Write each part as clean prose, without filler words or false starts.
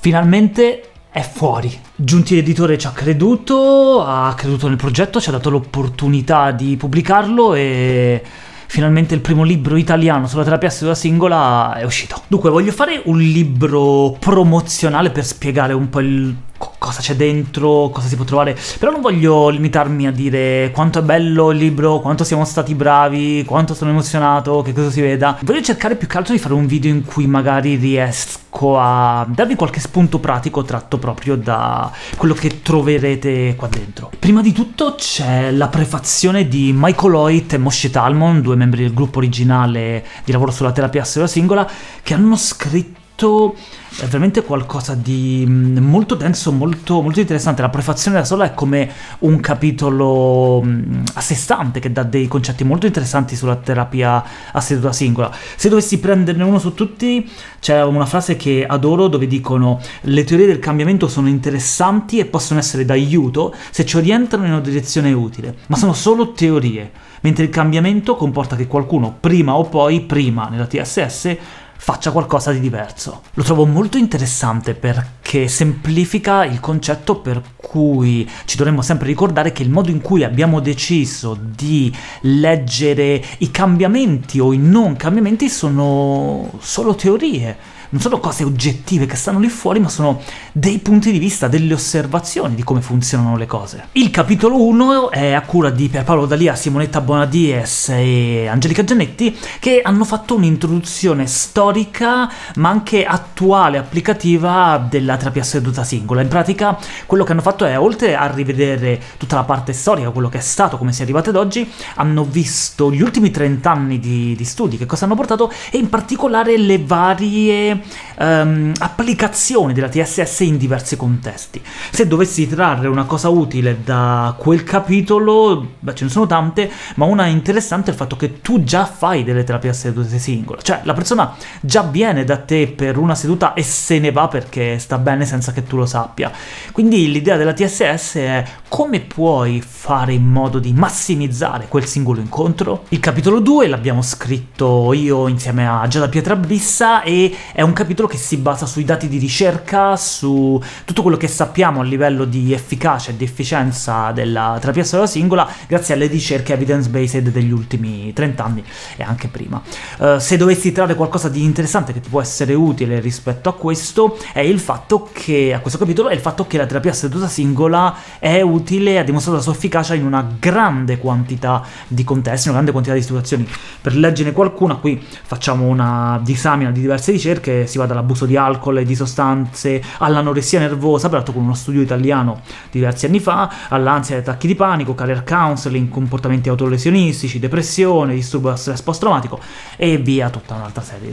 Finalmente è fuori. Giunti l'editore ci ha creduto nel progetto, ci ha dato l'opportunità di pubblicarlo e finalmente il primo libro italiano sulla terapia a seduta singola è uscito. Dunque, voglio fare un libro promozionale per spiegare un po' cosa c'è dentro, cosa si può trovare, però non voglio limitarmi a dire quanto è bello il libro, quanto siamo stati bravi, quanto sono emozionato, che cosa si veda. Voglio cercare più che altro di fare un video in cui magari riesco a darvi qualche spunto pratico tratto proprio da quello che troverete qua dentro. Prima di tutto c'è la prefazione di Michael Hoyt e Moshe Talmon, due membri del gruppo originale di lavoro sulla terapia a seduta singola, che hanno scritto è veramente qualcosa di molto denso, molto interessante. La prefazione da sola è come un capitolo a sé stante che dà dei concetti molto interessanti sulla terapia a seduta singola. Se dovessi prenderne uno su tutti, c'è una frase che adoro dove dicono: le teorie del cambiamento sono interessanti e possono essere d'aiuto se ci orientano in una direzione utile, ma sono solo teorie, mentre il cambiamento comporta che qualcuno prima o poi, prima nella TSS, faccia qualcosa di diverso. Lo trovo molto interessante perché semplifica il concetto per cui ci dovremmo sempre ricordare che il modo in cui abbiamo deciso di leggere i cambiamenti o i non cambiamenti sono solo teorie. Non sono cose oggettive che stanno lì fuori, ma sono dei punti di vista, delle osservazioni di come funzionano le cose. Il capitolo 1 è a cura di Pierpaolo D'Alia, Simonetta Bonadies e Angelica Giannetti, che hanno fatto un'introduzione storica ma anche attuale, applicativa della terapia a seduta singola. In pratica quello che hanno fatto è, oltre a rivedere tutta la parte storica, quello che è stato, come si è arrivati ad oggi, hanno visto gli ultimi 30 anni di studi, che cosa hanno portato, e in particolare le varie applicazioni della TSS in diversi contesti. Se dovessi trarre una cosa utile da quel capitolo, beh, ce ne sono tante, ma una interessante è il fatto che tu già fai delle terapie a sedute singole, cioè la persona già viene da te per una seduta e se ne va perché sta bene senza che tu lo sappia. Quindi l'idea della TSS è: come puoi fare in modo di massimizzare quel singolo incontro? Il capitolo 2 l'abbiamo scritto io insieme a Giada Pietrabissa e è un capitolo che si basa sui dati di ricerca, su tutto quello che sappiamo a livello di efficacia e di efficienza della terapia a seduta singola grazie alle ricerche evidence-based degli ultimi 30 anni e anche prima. Se dovessi trarre qualcosa di interessante che ti può essere utile rispetto a questo, è il fatto che, a questo capitolo, è il fatto che la terapia a seduta singola è utile, ha dimostrato la sua efficacia in una grande quantità di contesti, una grande quantità di situazioni. Per leggere qualcuna, qui facciamo una disamina di diverse ricerche, si va dall'abuso di alcol e di sostanze all'anoressia nervosa, peraltro con uno studio italiano di diversi anni fa, all'ansia e attacchi di panico, career counseling, comportamenti autolesionistici, depressione, disturbo da stress post-traumatico e via tutta un'altra serie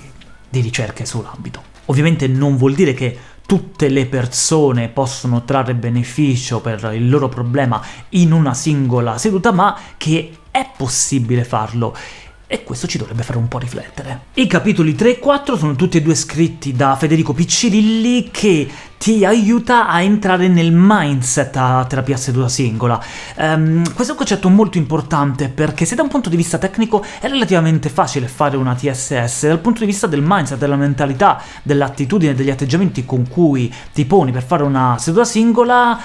di ricerche sull'ambito. Ovviamente non vuol dire che tutte le persone possono trarre beneficio per il loro problema in una singola seduta, ma che è possibile farlo. E questo ci dovrebbe fare un po' riflettere. I capitoli 3 e 4 sono tutti e due scritti da Federico Piccirilli, che ti aiuta a entrare nel mindset a terapia a seduta singola. Questo è un concetto molto importante perché se da un punto di vista tecnico è relativamente facile fare una TSS, dal punto di vista del mindset, della mentalità, dell'attitudine, degli atteggiamenti con cui ti poni per fare una seduta singola,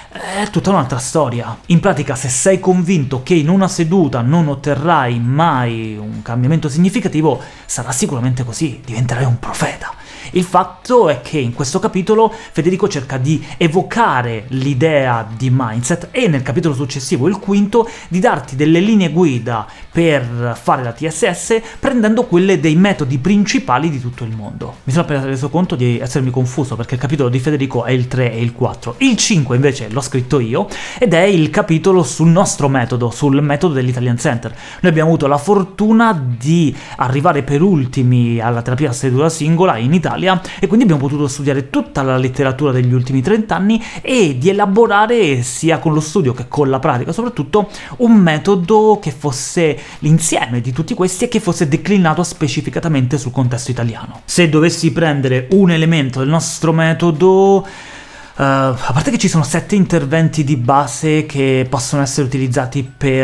è tutta un'altra storia. In pratica, se sei convinto che in una seduta non otterrai mai un cambiamento significativo, sarà sicuramente così, diventerai un profeta. Il fatto è che in questo capitolo Federico cerca di evocare l'idea di mindset e nel capitolo successivo, il quinto, di darti delle linee guida per fare la TSS prendendo quelle dei metodi principali di tutto il mondo. Mi sono appena reso conto di essermi confuso perché il capitolo di Federico è il 3 e il 4. Il 5 invece l'ho scritto io ed è il capitolo sul nostro metodo, sul metodo dell'Italian Center. Noi abbiamo avuto la fortuna di arrivare per ultimi alla terapia a seduta singola in Italia e quindi abbiamo potuto studiare tutta la letteratura degli ultimi 30 anni e di elaborare, sia con lo studio che con la pratica soprattutto, un metodo che fosse l'insieme di tutti questi e che fosse declinato specificatamente sul contesto italiano. Se dovessi prendere un elemento del nostro metodo, a parte che ci sono 7 interventi di base che devono essere utilizzati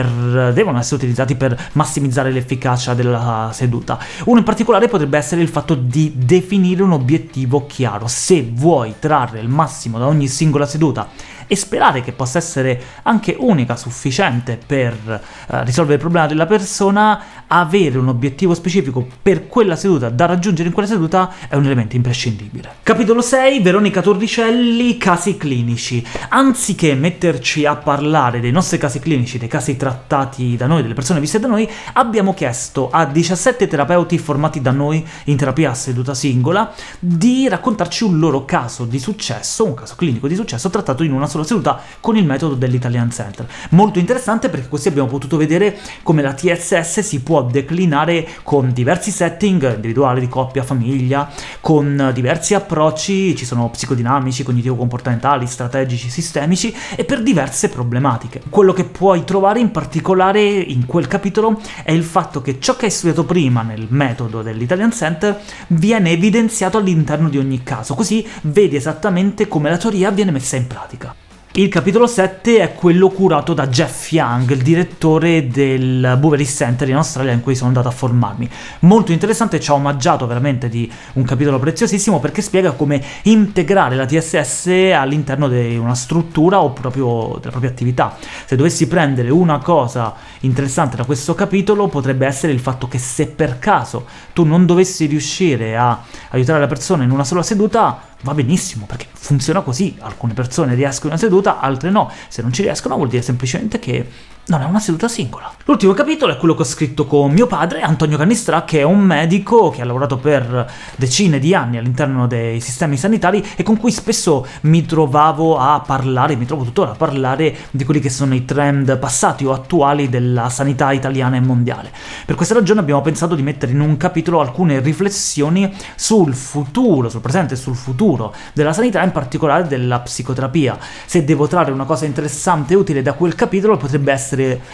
per massimizzare l'efficacia della seduta. Uno in particolare potrebbe essere il fatto di definire un obiettivo chiaro. Se vuoi trarre il massimo da ogni singola seduta e sperare che possa essere anche unica, sufficiente per risolvere il problema della persona, avere un obiettivo specifico per quella seduta da raggiungere in quella seduta è un elemento imprescindibile. Capitolo 6, Veronica Torricelli, casi clinici. Anziché metterci a parlare dei nostri casi clinici, dei casi trattati da noi, delle persone viste da noi, abbiamo chiesto a 17 terapeuti formati da noi in terapia a seduta singola di raccontarci un loro caso di successo, un caso clinico di successo trattato in una sola seduta con il metodo dell'Italian Center. Molto interessante perché così abbiamo potuto vedere come la TSS si può declinare con diversi setting, individuali, di coppia, famiglia, con diversi approcci, ci sono psicodinamici, cognitivo-comportamentali, strategici, sistemici, e per diverse problematiche. Quello che puoi trovare in particolare in quel capitolo è il fatto che ciò che hai studiato prima nel metodo dell'Italian Center viene evidenziato all'interno di ogni caso, così vedi esattamente come la teoria viene messa in pratica. Il capitolo 7 è quello curato da Jeff Young, il direttore del Bouverie Center in Australia in cui sono andato a formarmi. Molto interessante, ci ha omaggiato veramente di un capitolo preziosissimo perché spiega come integrare la TSS all'interno di una struttura o proprio della propria attività. Se dovessi prendere una cosa interessante da questo capitolo potrebbe essere il fatto che se per caso tu non dovessi riuscire a aiutare la persona in una sola seduta, va benissimo, perché funziona così. Alcune persone riescono in una seduta, altre no. Se non ci riescono vuol dire semplicemente che non è una seduta singola. L'ultimo capitolo è quello che ho scritto con mio padre, Antonio Cannistrà, che è un medico che ha lavorato per decine di anni all'interno dei sistemi sanitari e con cui spesso mi trovo tuttora a parlare di quelli che sono i trend passati o attuali della sanità italiana e mondiale. Per questa ragione abbiamo pensato di mettere in un capitolo alcune riflessioni sul futuro, sul presente e sul futuro della sanità, in particolare della psicoterapia. Se devo trarre una cosa interessante e utile da quel capitolo potrebbe essere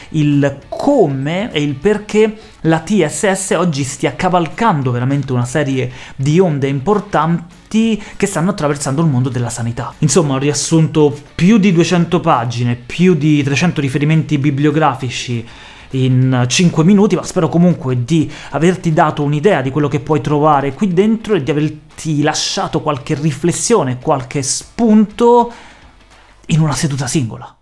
il come e il perché la TSS oggi stia cavalcando veramente una serie di onde importanti che stanno attraversando il mondo della sanità. Insomma, ho riassunto più di 200 pagine, più di 300 riferimenti bibliografici in 5 minuti, ma spero comunque di averti dato un'idea di quello che puoi trovare qui dentro e di averti lasciato qualche riflessione, qualche spunto in una seduta singola.